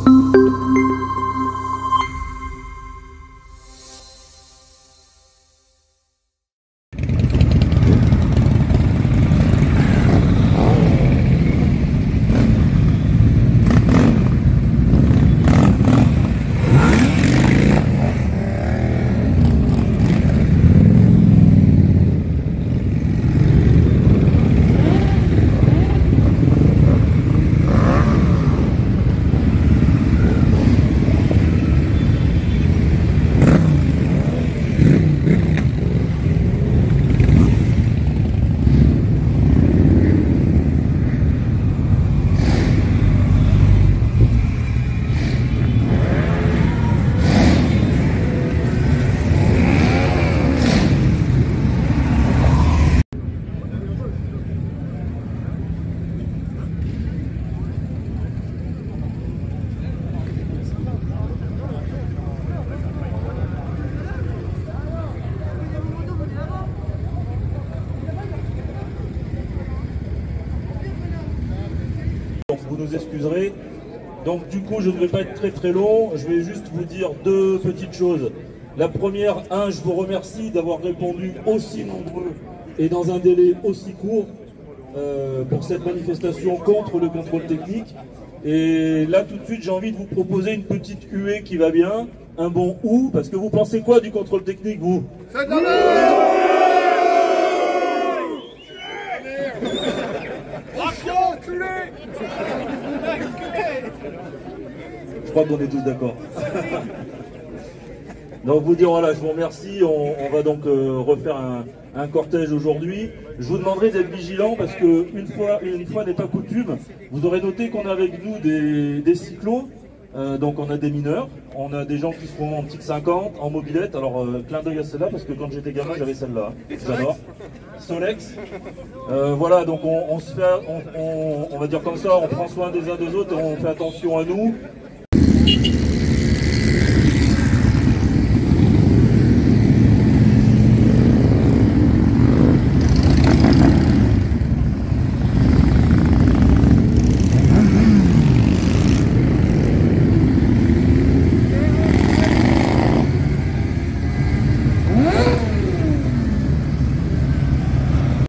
Vous nous excuserez. Donc du coup, je ne vais pas être très long, je vais juste vous dire deux petites choses. La première, je vous remercie d'avoir répondu aussi nombreux et dans un délai aussi court pour cette manifestation contre le contrôle technique. Et là, tout de suite, j'ai envie de vous proposer une petite huée qui va bien, un bon ou, parce que vous pensez quoi du contrôle technique, vous? C'est de la merde. Je crois qu'on est tous d'accord. Donc vous dire, voilà, je vous remercie, on va donc refaire un cortège aujourd'hui. Je vous demanderai d'être vigilants parce que une fois n'est pas coutume, vous aurez noté qu'on a avec nous des cyclos, donc on a des mineurs, on a des gens qui seront en petite 50, en mobilette, alors clin d'œil à celle-là parce que quand j'étais gamin j'avais celle-là, j'adore. Solex. Voilà, donc on va dire comme ça, on prend soin des uns des autres et on fait attention à nous.